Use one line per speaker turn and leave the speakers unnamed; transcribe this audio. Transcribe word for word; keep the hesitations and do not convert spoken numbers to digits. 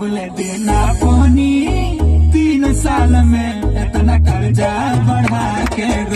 कबले देना पानी तीन साल में इतना कर्जा बढ़ा के